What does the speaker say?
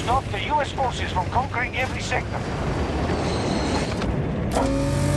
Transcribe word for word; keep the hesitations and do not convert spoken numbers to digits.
stop the U S forces from conquering every sector.